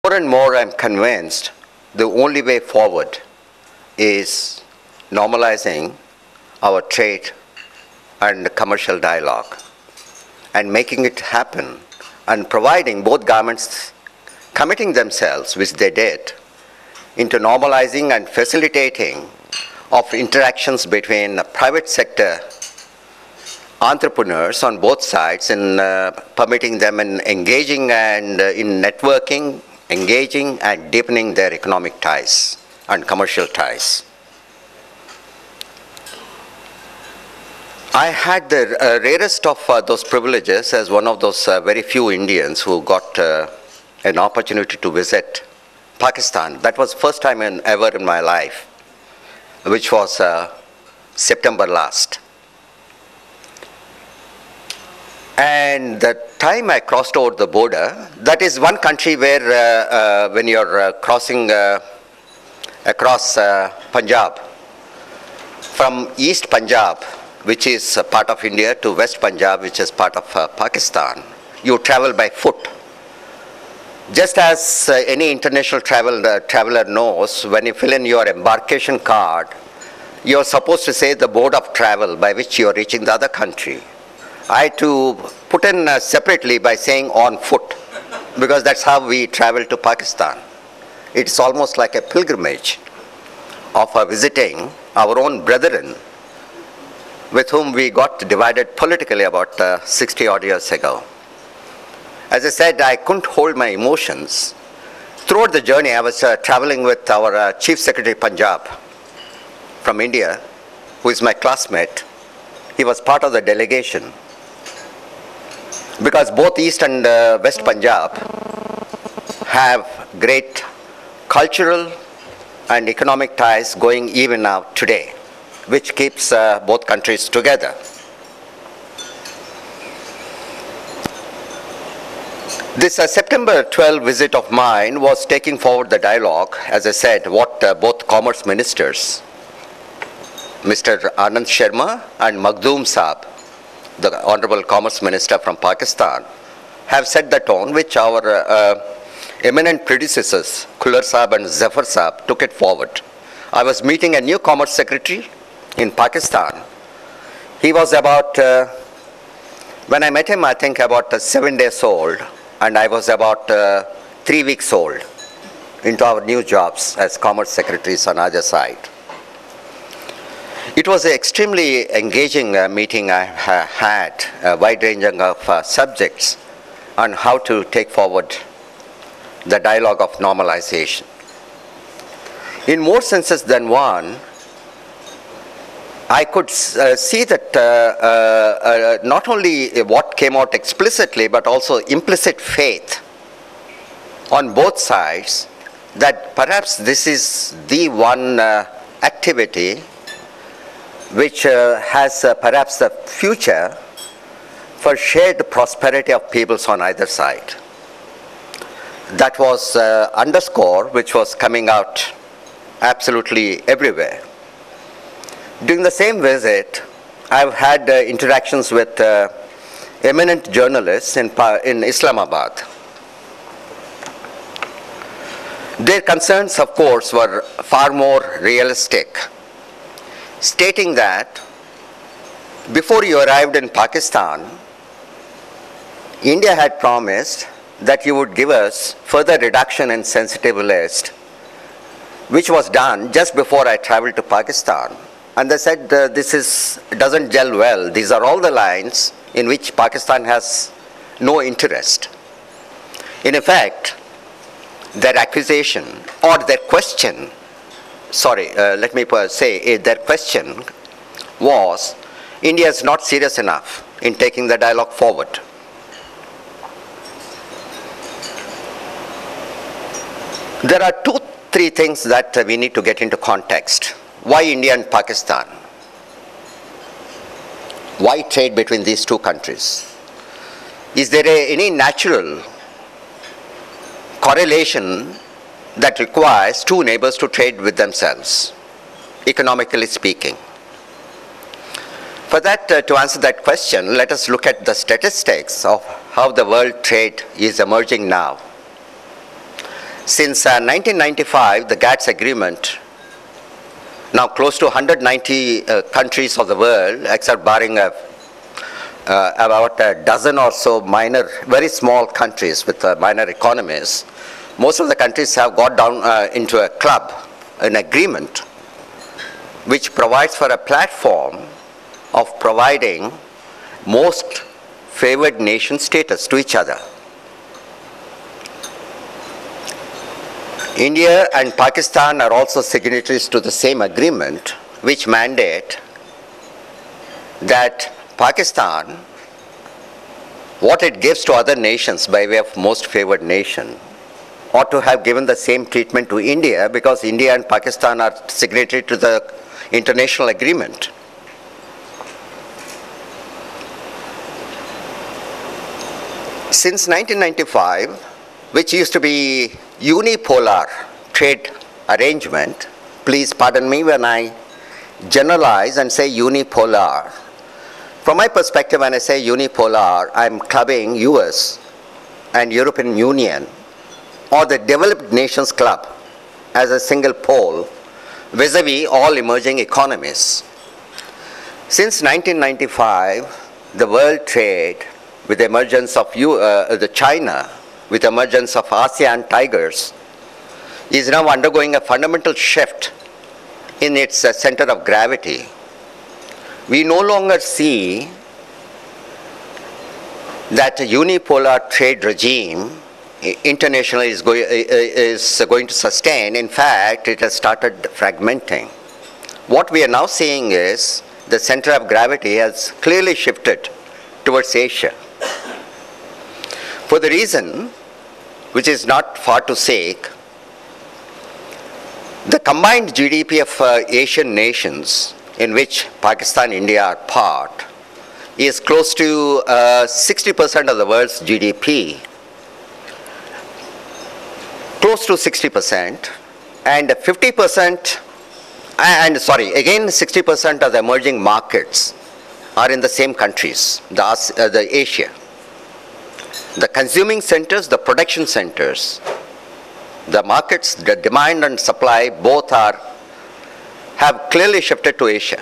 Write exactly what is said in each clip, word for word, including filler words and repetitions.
more and more I'm convinced the only way forward is normalizing our trade and commercial dialogue and making it happen and providing both governments committing themselves, which they did, into normalizing and facilitating of interactions between the private sector entrepreneurs on both sides in uh, permitting them in engaging and uh, in networking, engaging and deepening their economic ties and commercial ties. I had the uh, rarest of uh, those privileges as one of those uh, very few Indians who got uh, an opportunity to visit Pakistan. That was the first time in, ever in my life, which was uh, September last. And the time I crossed over the border, that is one country where uh, uh, when you're uh, crossing uh, across uh, Punjab, from East Punjab, which is a part of India, to West Punjab, which is part of uh, Pakistan, you travel by foot. Just as uh, any international travel, uh, traveler knows, when you fill in your embarkation card, you're supposed to say the mode of travel by which you're reaching the other country. I had to put in uh, separately by saying on foot, because that's how we travel to Pakistan. It's almost like a pilgrimage of uh, visiting our own brethren with whom we got divided politically about uh, sixty odd years ago. As I said, I couldn't hold my emotions. Throughout the journey, I was uh, traveling with our uh, Chief Secretary Punjab from India, who is my classmate. He was part of the delegation. Because both East and uh, West Punjab have great cultural and economic ties going even now today, which keeps uh, both countries together. This uh, September twelfth visit of mine was taking forward the dialogue, as I said, what uh, both commerce ministers, Mister Anand Sharma and Makhdoom Saab, the Honorable Commerce Minister from Pakistan, have set the tone which our uh, eminent predecessors, Khullar Saab and Zafar Saab, took it forward. I was meeting a new Commerce Secretary in Pakistan. He was about, uh, when I met him, I think about uh, seven days old, and I was about uh, three weeks old into our new jobs as Commerce Secretaries on either side. It was an extremely engaging uh, meeting I ha had, a wide ranging of uh, subjects on how to take forward the dialogue of normalization. In more senses than one, I could uh, see that uh, uh, uh, not only what came out explicitly, but also implicit faith on both sides that perhaps this is the one uh, activity which uh, has uh, perhaps the future for shared prosperity of peoples on either side. That was uh, underscore which was coming out absolutely everywhere. During the same visit, I've had uh, interactions with uh, eminent journalists in, in Islamabad. Their concerns, of course, were far more realistic, stating that before you arrived in Pakistan, India had promised that you would give us further reduction in sensitive list, which was done just before I traveled to Pakistan. And they said uh, this is, doesn't gel well. These are all the lines in which Pakistan has no interest. In effect, their accusation or their question, sorry, uh, let me say, uh, their question was, India is not serious enough in taking the dialogue forward. There are two, three things that uh, we need to get into context. Why India and Pakistan? Why trade between these two countries? Is there a, any natural correlation that requires two neighbors to trade with themselves, economically speaking? For that, uh, to answer that question, let us look at the statistics of how the world trade is emerging now. Since uh, nineteen ninety-five, the GATS agreement, now close to one hundred ninety uh, countries of the world, except barring a, uh, about a dozen or so minor, very small countries with uh, minor economies, most of the countries have got down uh, into a club, an agreement, which provides for a platform of providing most favored nation status to each other. India and Pakistan are also signatories to the same agreement, which mandate that Pakistan, what it gives to other nations by way of most favored nation, ought to have given the same treatment to India, because India and Pakistan are signatory to the international agreement. Since nineteen ninety-five, which used to be unipolar trade arrangement, please pardon me when I generalize and say unipolar. From my perspective, when I say unipolar, I'm clubbing U S and European Union or the developed nations club as a single pole vis-a-vis all emerging economies. Since nineteen ninety-five, the world trade, with the emergence of U, uh, the China, with the emergence of ASEAN tigers, is now undergoing a fundamental shift in its uh, center of gravity. We no longer see that a unipolar trade regime internationally is, go is going to sustain. In fact, it has started fragmenting. What we are now seeing is the center of gravity has clearly shifted towards Asia. For the reason, which is not far to seek, the combined G D P of uh, Asian nations, in which Pakistan and India are part, is close to uh, sixty percent of the world's G D P. Close to sixty percent, and fifty percent, and sorry, again sixty percent of the emerging markets are in the same countries, the, uh, the Asia. The consuming centers, the production centers, the markets, the demand and supply, both are, have clearly shifted to Asia.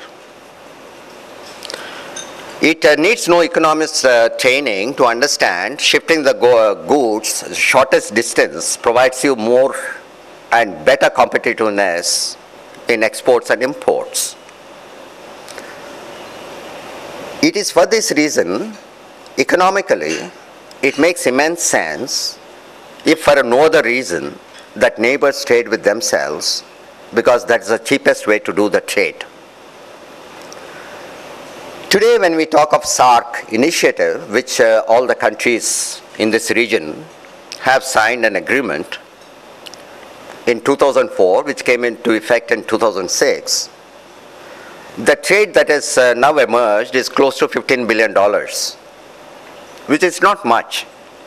It uh, needs no economist uh, training to understand shifting the go uh, goods, the shortest distance, provides you more and better competitiveness in exports and imports. It is for this reason, economically, it makes immense sense, if for no other reason, that neighbors trade with themselves, because that's the cheapest way to do the trade. Today, when we talk of SAARC initiative, which uh, all the countries in this region have signed an agreement in two thousand four, which came into effect in two thousand six, the trade that has uh, now emerged is close to fifteen billion dollars, which is not much.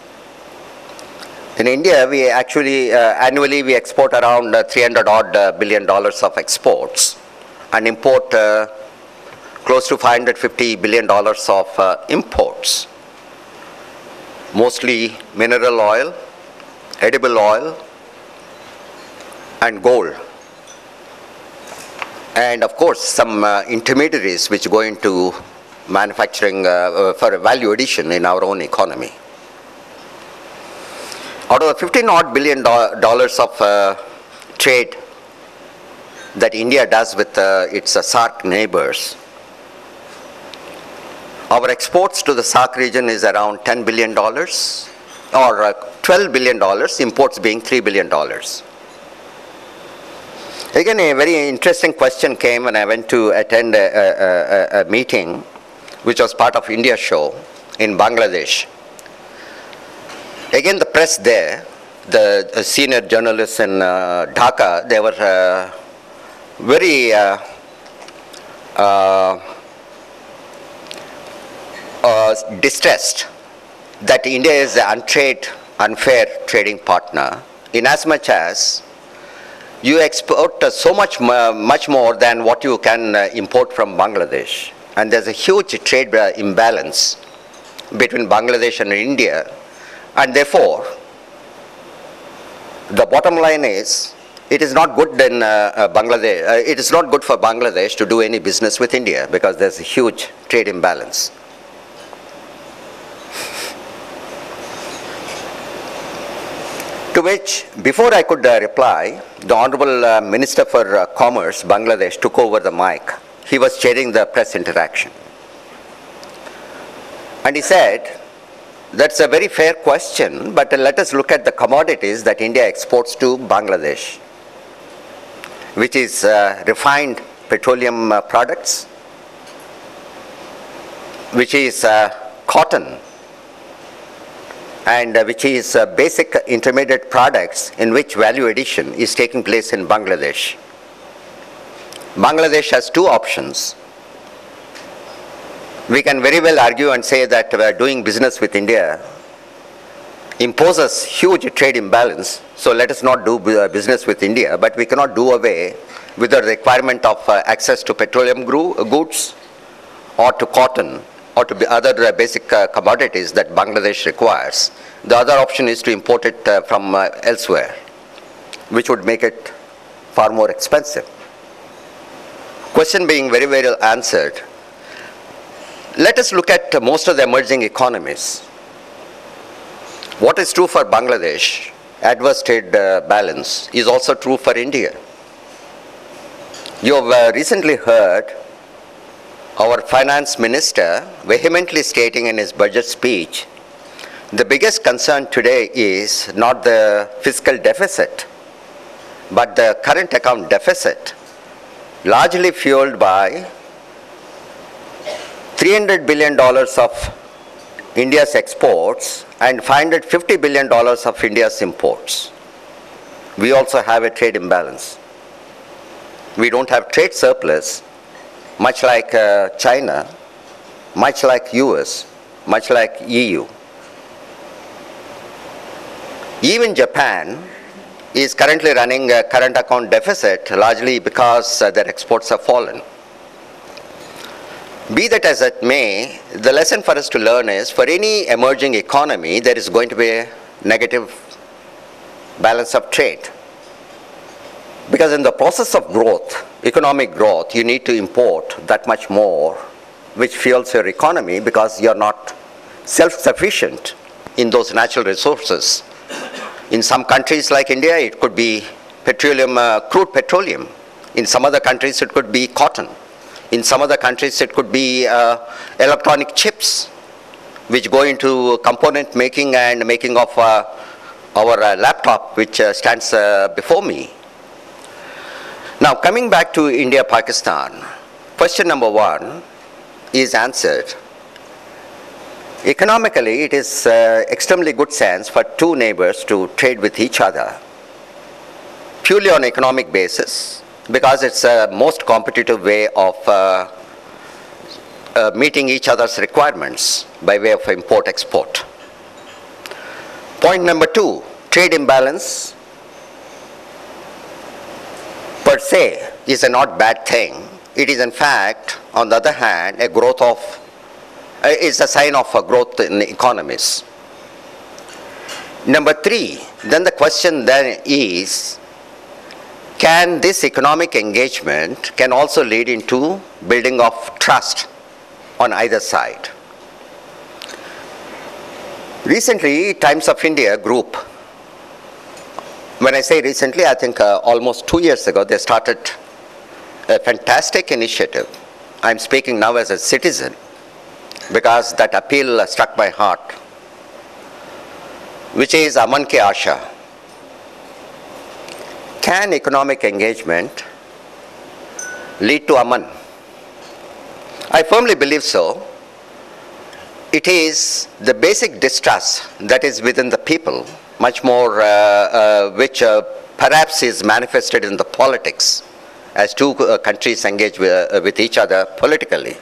In India, we actually, uh, annually we export around uh, three hundred odd uh, billion dollars of exports and import uh, close to five hundred fifty billion dollars of uh, imports, mostly mineral oil, edible oil, and gold. And of course, some uh, intermediaries which go into manufacturing uh, uh, for value addition in our own economy. Out of the fifteen odd billion dollars of uh, trade that India does with uh, its uh, SAARC neighbors, our exports to the SAARC region is around ten billion dollars, or uh, twelve billion dollars, imports being three billion dollars. Again, a very interesting question came when I went to attend a, a, a, a meeting which was part of India show in Bangladesh. Again, the press there, the uh, senior journalists in uh, Dhaka, they were uh, very uh, uh, uh, distressed that India is an untrade, unfair trading partner, in as much as you export uh, so much, uh, much more than what you can uh, import from Bangladesh. And there's a huge trade uh, imbalance between Bangladesh and India. And therefore, the bottom line is, it is not good in uh, uh, Bangladesh, uh, it is not good for Bangladesh to do any business with India because there's a huge trade imbalance. To which, before I could uh, reply, the Honorable uh, Minister for uh, Commerce, Bangladesh, took over the mic. He was chairing the press interaction. And he said, that's a very fair question, but uh, let us look at the commodities that India exports to Bangladesh, which is uh, refined petroleum uh, products, which is uh, cotton, and uh, which is uh, basic intermediate products in which value addition is taking place in Bangladesh. Bangladesh has two options. We can very well argue and say that uh, doing business with India imposes huge trade imbalance, so let us not do uh, business with India, but we cannot do away with the requirement of uh, access to petroleum goods or to cotton or to other uh, basic uh, commodities that Bangladesh requires. The other option is to import it uh, from uh, elsewhere, which would make it far more expensive. Question being very well answered. Let us look at uh, most of the emerging economies. What is true for Bangladesh, adverse trade uh, balance, is also true for India. You have uh, recently heard our finance minister vehemently stating in his budget speech, the biggest concern today is not the fiscal deficit, but the current account deficit, largely fueled by three hundred billion dollars of India's exports and five hundred fifty billion dollars of India's imports. We also have a trade imbalance. We don't have trade surplus, much like uh, China, much like U S, much like E U. Even Japan is currently running a current account deficit largely because uh, their exports have fallen. Be that as it may, the lesson for us to learn is for any emerging economy, there is going to be a negative balance of trade. Because in the process of growth, economic growth, you need to import that much more, which fuels your economy because you're not self-sufficient in those natural resources. In some countries like India, it could be petroleum, uh, crude petroleum. In some other countries, it could be cotton. In some other countries, it could be uh, electronic chips, which go into component making and making of uh, our uh, laptop, which uh, stands uh, before me. Now, coming back to India-Pakistan, question number one is answered. Economically, it is uh, extremely good sense for two neighbors to trade with each other, purely on economic basis, because it's a most competitive way of uh, uh, meeting each other's requirements by way of import-export. Point number two, trade imbalance per se is a not bad thing. It is in fact, on the other hand, a growth of, uh, is a sign of a growth in economies. Number three, then the question then is, can this economic engagement can also lead into building of trust on either side? Recently, Times of India group, when I say recently, I think uh, almost two years ago, they started a fantastic initiative. I'm speaking now as a citizen because that appeal uh, struck my heart, which is Aman Ke Asha. Can economic engagement lead to Aman? I firmly believe so. It is the basic distrust that is within the people, much more uh, uh, which uh, perhaps is manifested in the politics as two uh, countries engage with, uh, with each other politically.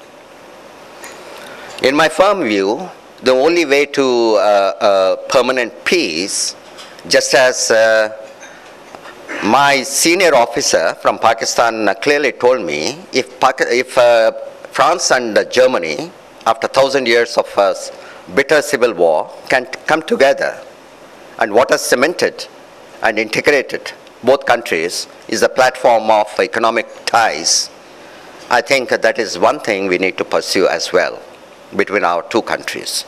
In my firm view, the only way to uh, uh, permanent peace, just as uh, my senior officer from Pakistan clearly told me, if, if uh, France and uh, Germany, after a thousand years of uh, bitter civil war, can come together, and what has cemented and integrated both countries is a platform of economic ties. I think that is one thing we need to pursue as well between our two countries.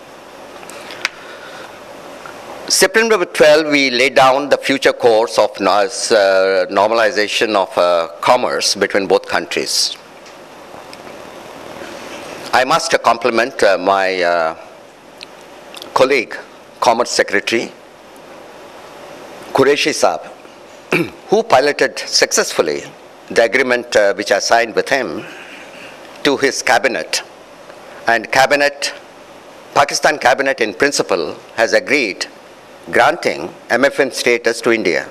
September twelfth, we laid down the future course of uh, normalization of uh, commerce between both countries. I must compliment uh, my uh, colleague, Commerce Secretary, Qureshi Saab, who piloted successfully the agreement uh, which I signed with him to his cabinet. And cabinet, Pakistan cabinet in principle has agreed granting M F N status to India.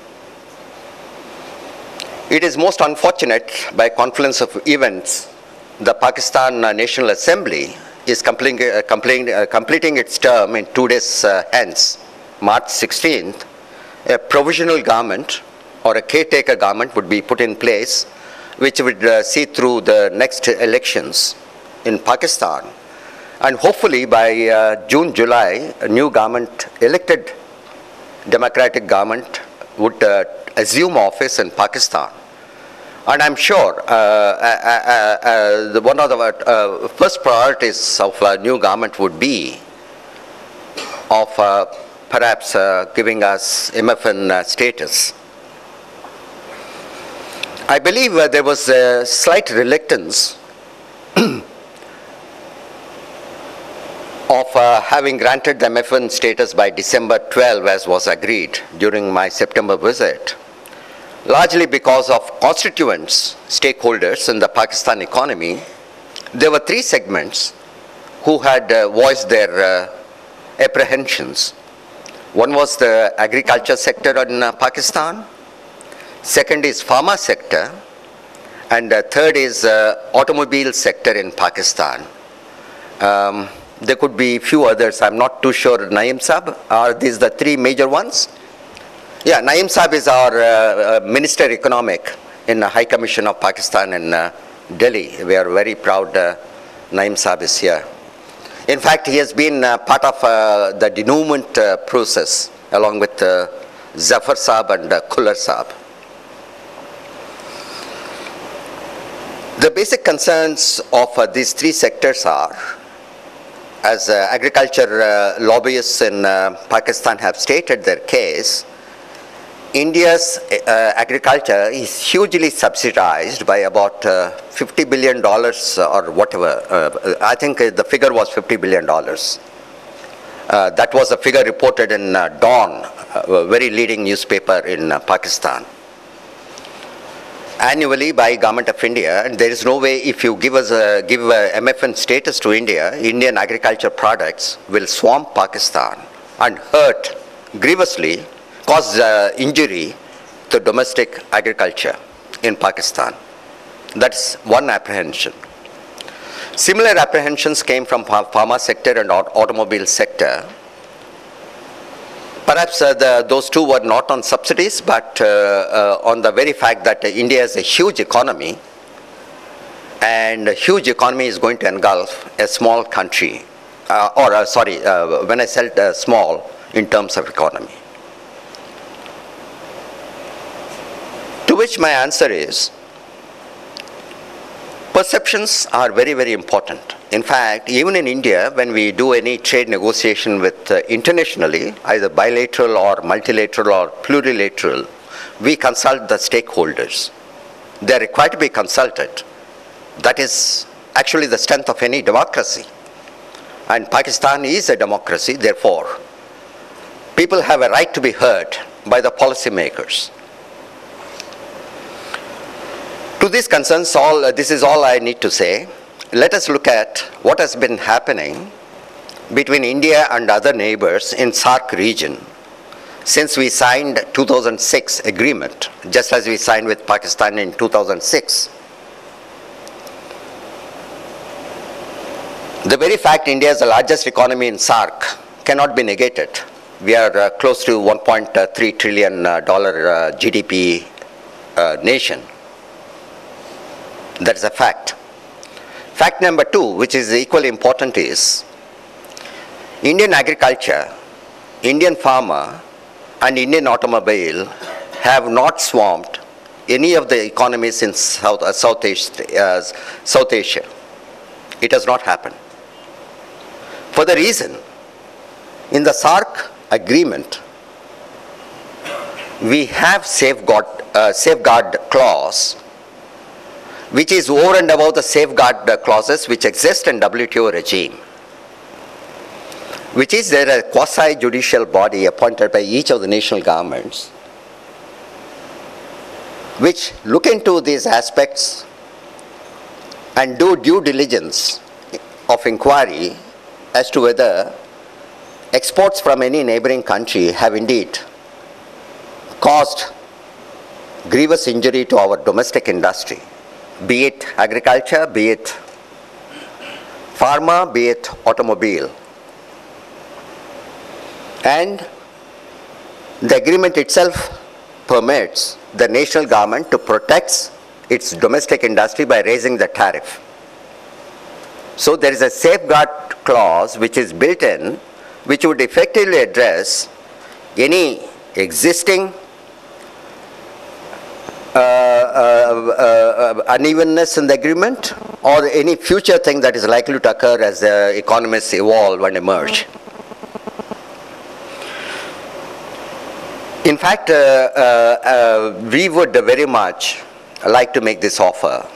It is most unfortunate, by confluence of events, the Pakistan National Assembly is completing, uh, completing, uh, completing its term in two days uh, hence, March sixteenth. A provisional government or a caretaker government would be put in place, which would uh, see through the next elections in Pakistan. And hopefully by uh, June, July, a new government, elected democratic government, would uh, assume office in Pakistan. And I'm sure uh, uh, uh, uh, the one of the uh, first priorities of a new government would be of uh, perhaps uh, giving us M F N uh, status. I believe uh, there was a slight reluctance of uh, having granted the M F N status by December twelfth, as was agreed during my September visit, largely because of constituents, stakeholders in the Pakistan economy. There were three segments who had uh, voiced their uh, apprehensions. One was the agriculture sector in uh, Pakistan, second is pharma sector, and uh, third is uh, automobile sector in Pakistan. Um, there could be few others, I'm not too sure. Naeem Saab, are these the three major ones? Yeah, Naeem Saab is our uh, uh, Minister Economic in the High Commission of Pakistan in uh, Delhi. We are very proud uh, Naeem Saab is here. In fact, he has been uh, part of uh, the denouement uh, process along with uh, Zafar Saab and uh, Khullar Saab. The basic concerns of uh, these three sectors are, as uh, agriculture uh, lobbyists in uh, Pakistan have stated their case, India's uh, agriculture is hugely subsidized by about uh, fifty billion dollars or whatever. Uh, I think the figure was fifty billion dollars. Uh, that was a figure reported in uh, Dawn, a very leading newspaper in uh, Pakistan, annually by Government of India. And there is no way, if you give us a, give a M F N status to India, Indian agriculture products will swarm Pakistan and hurt grievously, cause uh, injury to domestic agriculture in Pakistan. That's one apprehension. Similar apprehensions came from pharma sector and automobile sector. Perhaps uh, the, those two were not on subsidies, but uh, uh, on the very fact that uh, India is a huge economy, and a huge economy is going to engulf a small country, uh, or uh, sorry, uh, when I said uh, small in terms of economy. To which my answer is, perceptions are very, very important. In fact, even in India, when we do any trade negotiation with uh, internationally, either bilateral or multilateral or plurilateral, we consult the stakeholders. They are required to be consulted. That is actually the strength of any democracy. And Pakistan is a democracy, therefore, people have a right to be heard by the policymakers. To these concerns, all, uh, this is all I need to say. Let us look at what has been happening between India and other neighbors in SAARC region since we signed two thousand six agreement, just as we signed with Pakistan in two thousand six. The very fact India is the largest economy in SAARC cannot be negated. We are uh, close to one point three trillion dollar uh, G D P uh, nation. That's a fact. Fact number two, which is equally important, is Indian agriculture, Indian farmer and Indian automobile have not swamped any of the economies in South, uh, South, Asia, uh, South Asia. It has not happened. For the reason, in the SAARC agreement, we have safeguard, uh, safeguard clause, which is over and above the safeguard clauses which exist in W T O regime, which is there a quasi-judicial body appointed by each of the national governments, which look into these aspects and do due diligence of inquiry as to whether exports from any neighboring country have indeed caused grievous injury to our domestic industry, be it agriculture, be it pharma, be it automobile. And the agreement itself permits the national government to protect its domestic industry by raising the tariff. So there is a safeguard clause which is built in, which would effectively address any existing uh, uh, uh, unevenness in the agreement or any future thing that is likely to occur as the economies evolve and emerge. In fact, uh, uh, uh, we would very much like to make this offer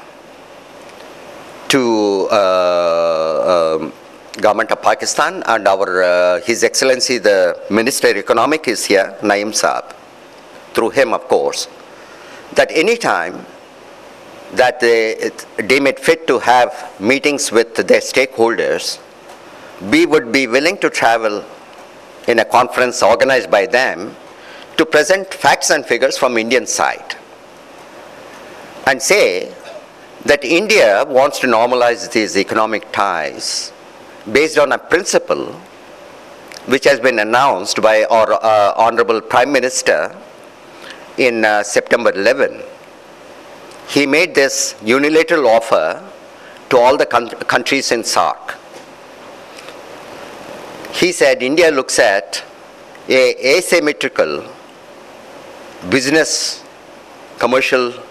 to uh, um, Government of Pakistan, and our uh, His Excellency the Minister Economic is here, Naeem Saab, through him of course, that any time that they deem it fit to have meetings with their stakeholders, we would be willing to travel in a conference organized by them to present facts and figures from Indian side and say that India wants to normalize these economic ties based on a principle which has been announced by our uh, Honorable Prime Minister in uh, September eleventh. He made this unilateral offer to all the countries in SAARC. He said India looks at a asymmetrical business, commercial